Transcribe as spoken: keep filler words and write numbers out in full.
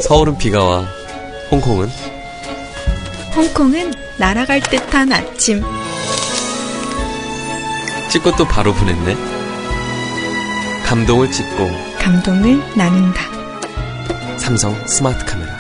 서울은 비가 와. 홍콩은? 홍콩은 날아갈 듯한 아침. 찍고 또 바로 보냈네. 감동을 찍고 감동을 나눈다. 삼성 스마트 카메라.